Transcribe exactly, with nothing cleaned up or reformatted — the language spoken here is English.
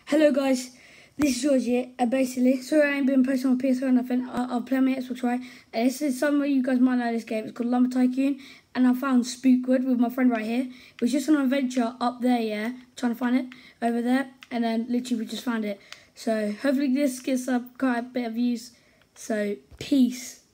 Hello guys, this is George here. Uh, basically, sorry I ain't been posting on P S four or nothing. I I'll play my Xbox, right? And this is some of you guys might know this game. It's called Lumber Tycoon, and I found Spookwood with my friend right here. It was just on an adventure up there, yeah, trying to find it over there, and then literally we just found it. So hopefully this gets up quite a bit of views. So peace.